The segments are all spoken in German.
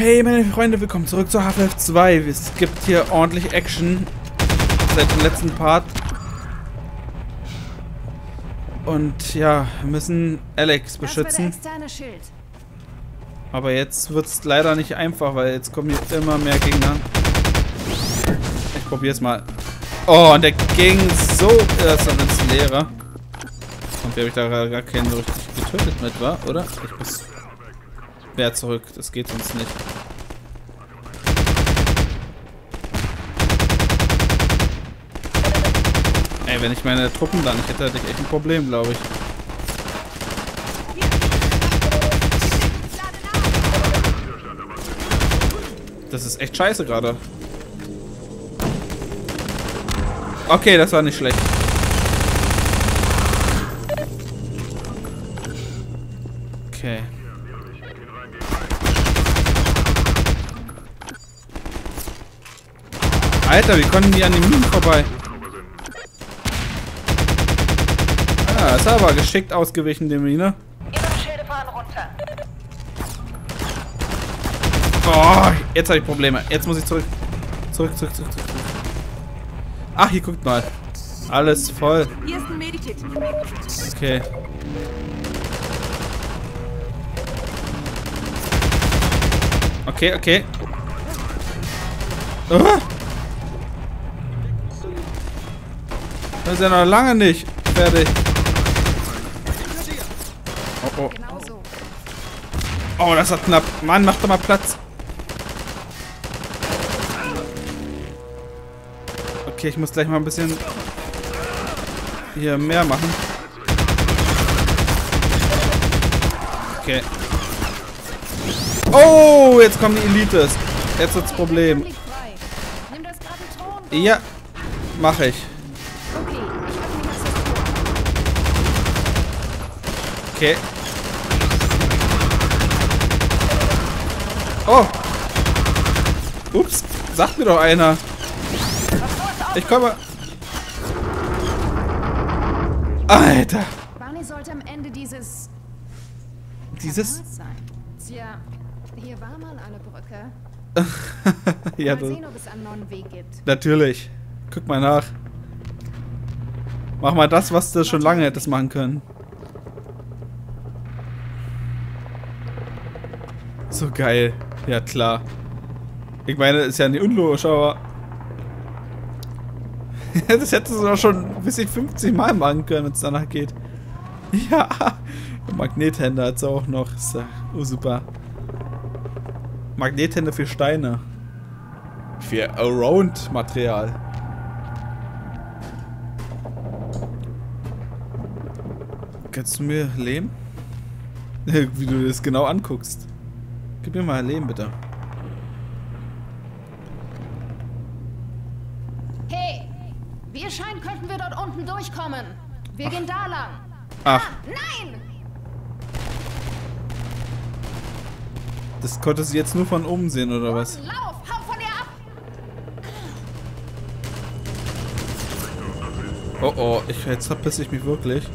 Hey meine Freunde, willkommen zurück zu Half-Life 2. Es gibt hier ordentlich Action seit dem letzten Part. Und ja, wir müssen Alex beschützen. Aber jetzt wird es leider nicht einfach, weil jetzt kommen hier immer mehr Gegner. Ich probiere es mal. Oh, und der ging so erst ins Leere. Und wie habe ich da gar keinen so richtig getötet mit, war, oder? Ich muss mehr zurück, das geht sonst nicht. Ey, wenn ich meine Truppen da nicht hätte, hätte ich echt ein Problem, glaube ich. Das ist echt scheiße gerade. Okay, das war nicht schlecht. Okay. Alter, wie konnten die an den Minen vorbei? Ah, ist aber geschickt ausgewichen, die Mine. Oh, jetzt habe ich Probleme. Jetzt muss ich zurück. Zurück. Ach, hier guckt mal. Alles voll. Hier ist ein Medikit. Okay. Okay. Das ist ja noch lange nicht fertig. Oh. Oh, das war knapp. Mann, mach doch mal Platz. Okay, ich muss gleich mal ein bisschen hier mehr machen. Okay. Oh, jetzt kommen die Elites. Jetzt wird's Problem. Ja, mache ich. Okay. Oh. Ups, sagt mir doch einer. Ich komme. Alter. Barney sollte am Ende dieses sein. Tja, hier war mal eine Brücke. Ja, mal sehen, ob es einen neuen Weg gibt. Natürlich. Guck mal nach. Mach mal das, was du schon lange hättest machen können. So geil. Ja, klar. Ich meine, ist ja nicht unlogisch, aber das hättest du doch schon bis ich 50 Mal machen können, wenn es danach geht. Ja. Magnethänder hat es auch noch. Ist ja super. Magnethänder für Steine. Für Around-Material. Kannst du mir Lehm? Wie du das genau anguckst. Gib mir mal Lehm, bitte. Hey! Wie es scheint, könnten wir dort unten durchkommen. Wir gehen da lang. Ach. Ah, nein! Das konnte sie jetzt nur von oben sehen, oder was? Lauf! Hau von ihr ab! Oh, jetzt verpisse ich mich wirklich.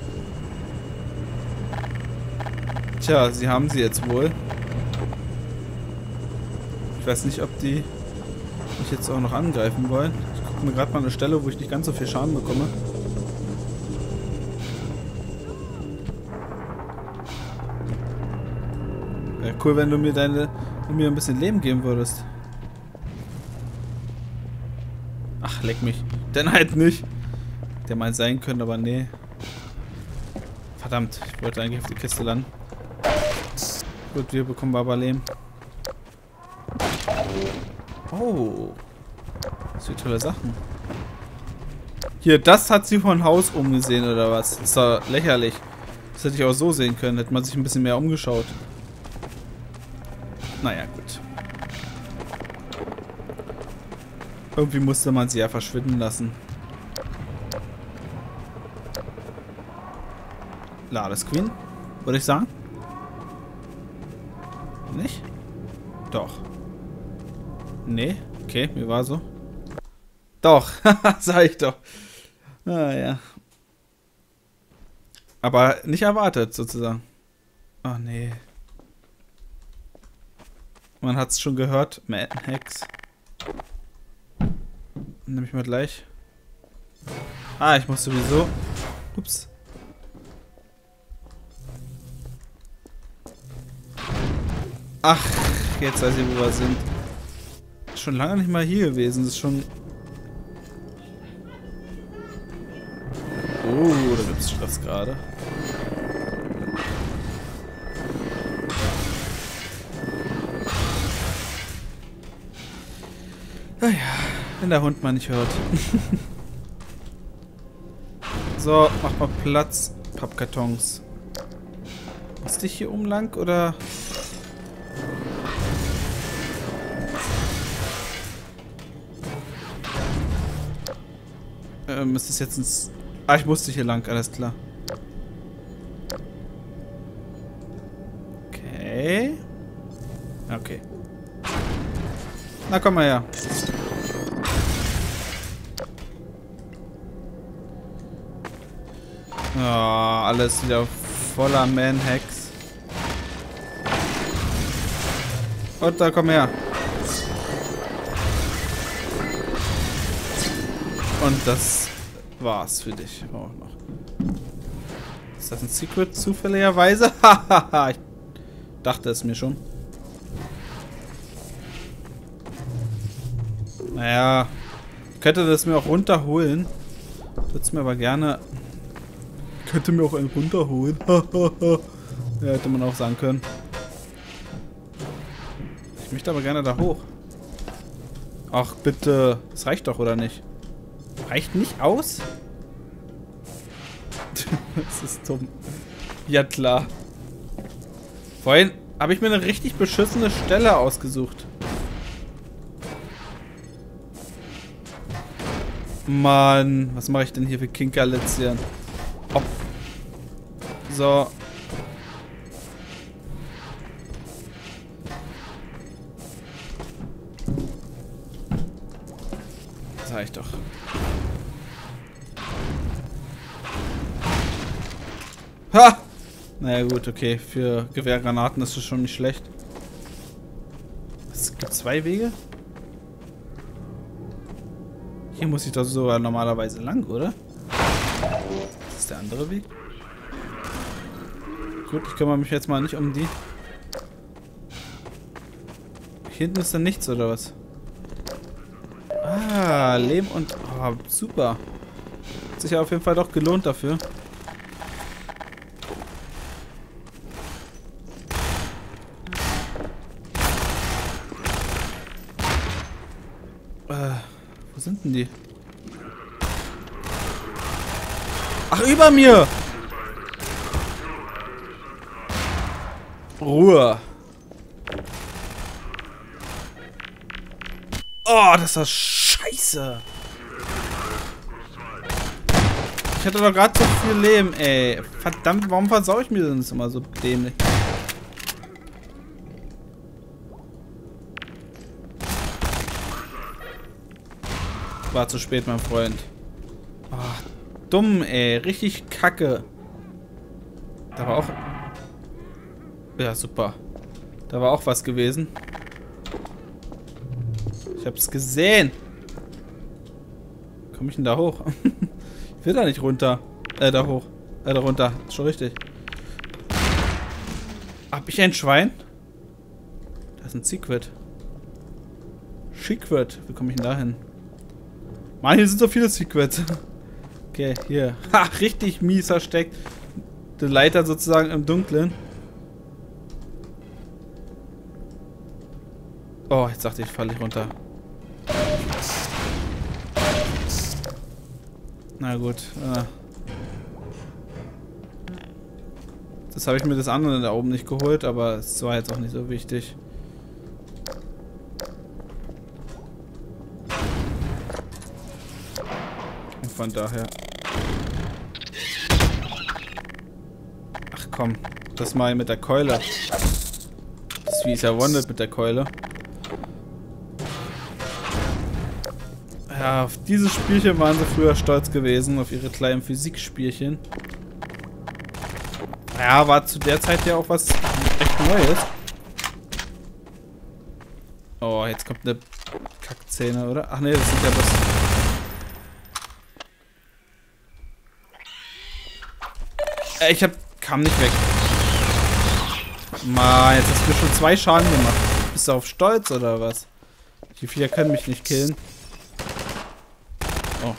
Tja, sie haben sie jetzt wohl. Ich weiß nicht, ob die mich jetzt auch noch angreifen wollen. Ich gucke mir gerade mal eine Stelle, wo ich nicht ganz so viel Schaden bekomme. Wäre cool, wenn du mir ein bisschen Leben geben würdest. Ach, leck mich. Denn halt nicht. Der mal sein können, aber nee. Verdammt, ich wollte eigentlich auf die Kiste landen. Gut, wir bekommen aber Leben. Oh. Das sind tolle Sachen. Hier, das hat sie von Haus umgesehen, oder was? Das ist doch lächerlich. Das hätte ich auch so sehen können. Hätte man sich ein bisschen mehr umgeschaut. Naja, gut. Irgendwie musste man sie ja verschwinden lassen. Ladescreen, würde ich sagen. Nicht? Doch. Nee, okay, mir war so. Doch, sag ich doch. Ah, ja. Aber nicht erwartet, sozusagen. Oh, nee. Man hat es schon gehört. Hex. Nehme ich mal gleich. Ah, ich muss sowieso. Ups. Ach, jetzt weiß ich, wo wir sind. Schon lange nicht mal hier gewesen. Das ist schon... Oh, da gibt es Stress gerade. Naja, wenn der Hund mal nicht hört. So, mach mal Platz. Pappkartons. Ist dich hier oben lang, oder? Ist das jetzt ins... Ah, ich musste hier lang, alles klar. Okay. Okay. Na, komm mal her. Oh, alles wieder voller Man-Hacks. Und da komm her. Und das war's für dich. Oh, noch. Ist das ein Secret zufälligerweise? Hahaha, ich dachte es mir schon. Naja, ich könnte das mir auch runterholen. Würde es mir aber gerne... Ich könnte mir auch einen runterholen. Ja, hätte man auch sagen können. Ich möchte aber gerne da hoch. Ach, bitte. Das reicht doch, oder nicht? Reicht nicht aus? Das ist dumm. Ja, klar. Vorhin habe ich mir eine richtig beschissene Stelle ausgesucht. Mann, was mache ich denn hier für Kinkerlitzchen? Oh. So. Das reicht doch. Ha! Naja gut, okay. Für Gewehrgranaten ist es schon nicht schlecht. Es gibt zwei Wege. Hier muss ich doch sogar normalerweise lang, oder? Das ist der andere Weg. Gut, ich kümmere mich jetzt mal nicht um die. Hier hinten ist dann nichts, oder was? Ah, Lehm und... Oh, super. Hat sich ja auf jeden Fall doch gelohnt dafür. Wo sind denn die? Ach, über mir! Ruhe. Oh, das war scheiße. Ich hatte doch gerade so viel Leben, ey. Verdammt, warum versau ich mir das immer so dämlich? War zu spät, mein Freund. Oh, dumm, ey. Richtig kacke. Da war auch... Ja, super. Da war auch was gewesen. Ich hab's gesehen. Komm ich denn da hoch? Ich will da nicht runter. Da hoch. Da runter. Ist schon richtig. Hab ich ein Schwein? Da ist ein Secret. Secret. Wie komme ich denn da hin? Mann, hier sind so viele Secrets. Okay, hier. Ha, richtig mies versteckt. Die Leiter sozusagen im Dunkeln. Oh, jetzt dachte ich, falle ich runter. Na gut. Das habe ich mir das andere da oben nicht geholt, aber es war jetzt auch nicht so wichtig. Und von daher... Ach komm, das mal mit der Keule. Das Vieh ist ja wandelt mit der Keule. Ja, auf dieses Spielchen waren sie früher stolz gewesen, auf ihre kleinen Physikspielchen. Ja, war zu der Zeit ja auch was recht Neues. jetzt kommt eine Kackzähne, oder? Ach nee, das sind ja was. Kam nicht weg. Mann, jetzt hast du mir schon 2 Schaden gemacht. Bist du auf Stolz oder was? Die Viecher können mich nicht killen. Oh.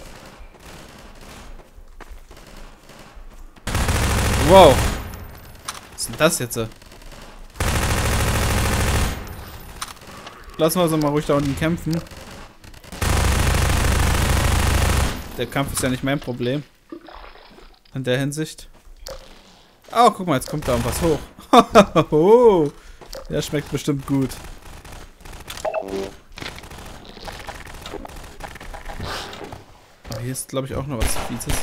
Wow. Was ist denn das jetzt? Lassen wir uns mal ruhig da unten kämpfen. Der Kampf ist ja nicht mein Problem. In der Hinsicht. Oh, guck mal, jetzt kommt da was hoch. Oh, der schmeckt bestimmt gut. Aber hier ist, glaube ich, auch noch was Fieses.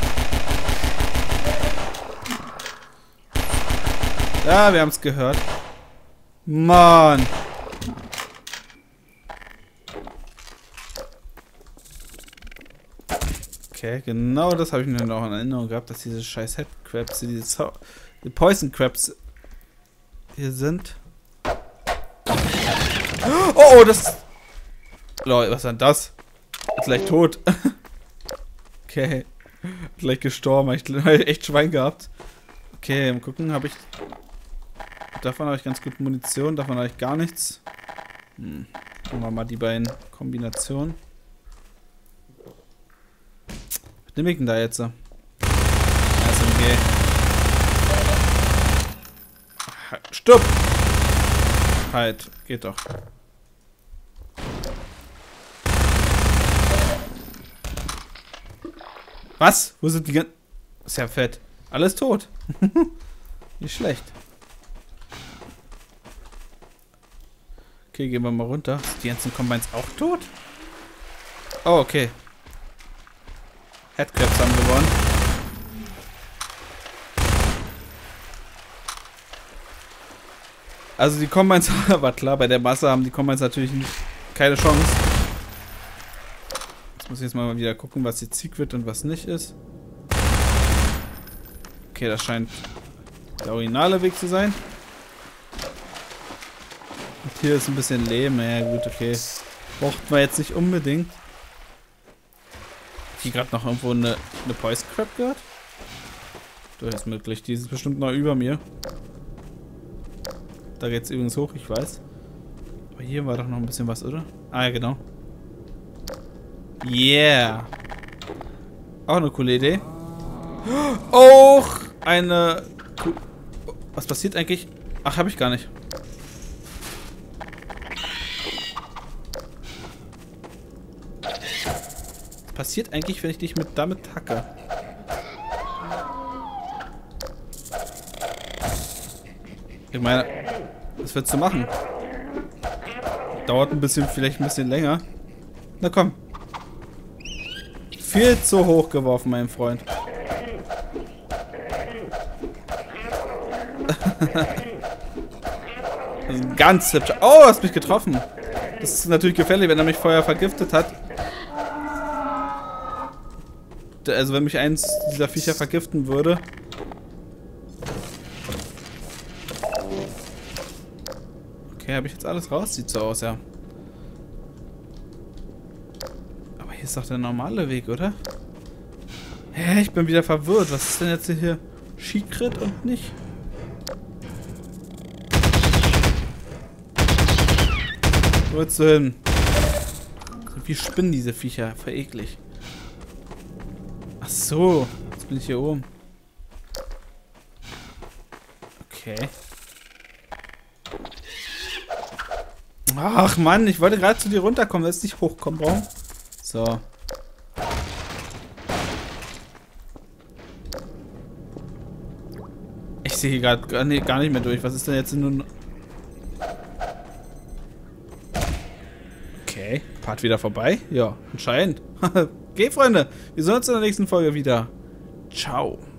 Ja, wir haben es gehört. Mann. Okay, genau das habe ich mir noch in Erinnerung gehabt, dass diese scheiß Headcrabs, diese Poison Crabs hier sind. Oh, das... Leute, was ist denn das? Ist gleich tot. Okay. Gleich gestorben. Ich habe echt Schwein gehabt. Okay, mal gucken, habe ich... Davon habe ich ganz gut Munition, davon habe ich gar nichts. Machen wir mal die beiden Kombinationen. Was nehme ich denn da jetzt? Ja, SMG. Stopp! Halt, geht doch. Was? Wo sind die ganzen... Ist ja fett. Alles tot. Nicht schlecht. Okay, gehen wir mal runter. Sind die ganzen Combines auch tot? Oh, okay. Headcrabs haben gewonnen. Also die Combines, war klar, bei der Masse haben die Combines natürlich keine Chance. Jetzt muss ich jetzt mal wieder gucken, was jetzt Sieg wird und was nicht ist. Okay, das scheint der originale Weg zu sein. Und hier ist ein bisschen Lehm. Ja gut, okay. Braucht man jetzt nicht unbedingt. Hier gerade noch irgendwo eine Poison Crab gehört? Das ist möglich. Die ist bestimmt noch über mir. Da geht's übrigens hoch, ich weiß. Aber hier war doch noch ein bisschen was, oder? Ah ja, genau. Yeah. Auch eine coole Idee. Auch eine... Was passiert eigentlich? Ach, habe ich gar nicht. Was passiert eigentlich, wenn ich dich damit hacke? Ich meine, was willst du machen? Dauert ein bisschen, vielleicht ein bisschen länger. Na komm. Viel zu hoch geworfen, mein Freund. Das ist ein ganz hübscher. Oh, du hast mich getroffen. Das ist natürlich gefährlich, wenn er mich vorher vergiftet hat. Also wenn mich eins dieser Viecher vergiften würde. Okay, habe ich jetzt alles raus? Sieht so aus, ja. Aber hier ist doch der normale Weg, oder? Hä, ich bin wieder verwirrt. Was ist denn jetzt hier Secret und nicht? Wo willst du hin? Wie spinnen diese Viecher? Voll eklig. Ach so. Jetzt bin ich hier oben. Okay. Ach Mann, ich wollte gerade zu dir runterkommen. Jetzt nicht hochkommen brauchen. So. Ich sehe hier gerade gar nicht mehr durch. Was ist denn jetzt nun... Okay, Part wieder vorbei? Ja, anscheinend. Okay, Freunde, wir sehen uns in der nächsten Folge wieder. Ciao.